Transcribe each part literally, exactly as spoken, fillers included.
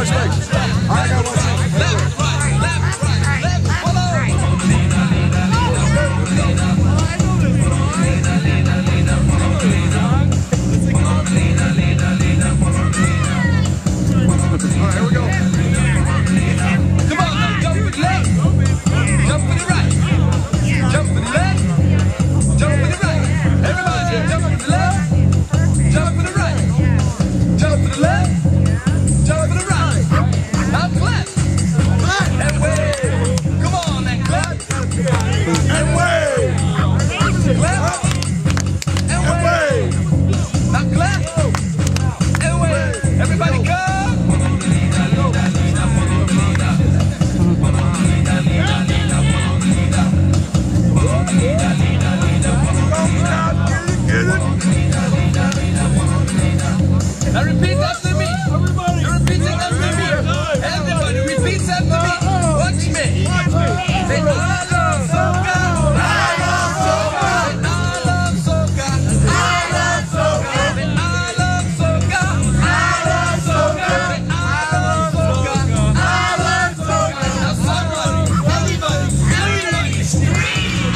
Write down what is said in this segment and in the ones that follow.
Now repeat after me. Everybody. You're repeating after me. Everybody repeats after me. Watch me. Say, I love soca. I love soca. Say, I love soca. I love soca. Say, I love soca. I love soca. Say, I love soca. I love soca. Now somebody, everybody, everybody scream.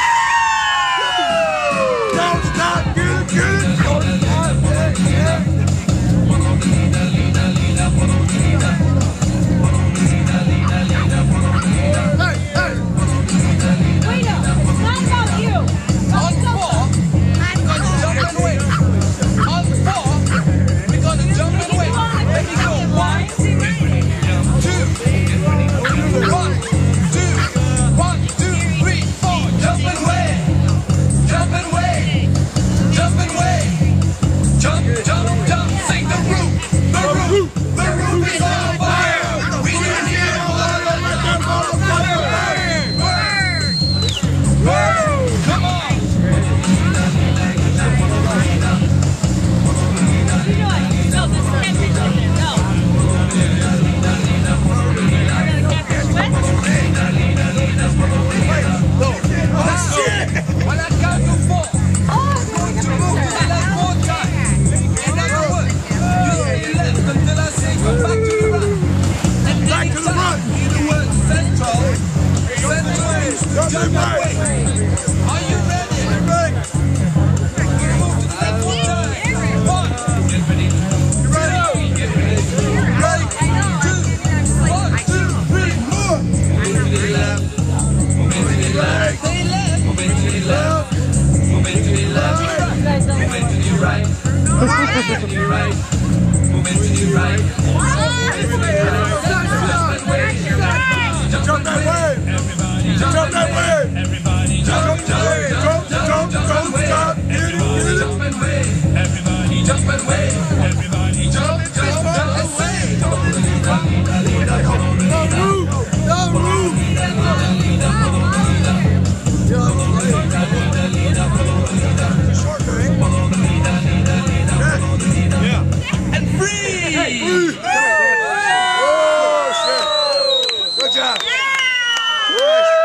Don't stop, get it, get it. Jump that way. Are you ready? Ready. Move to the left one time. One. Get ready. You ready? Get ready. Ready. Two. One, two, three, move. Move to the left. Move to the left. Stay left. Move to the left. Move to the left. Move to the right. Move to the right. Move to the right. Jump that way. Jump that way! Everybody jump, jump, jump, jump, jump, jump, jump, jump, everybody jump and wave. Everybody jump and wave. Everybody jump, jump, jump and wave. No roof! No roof! Yeah. And free! Free! Oh, shit! Good job!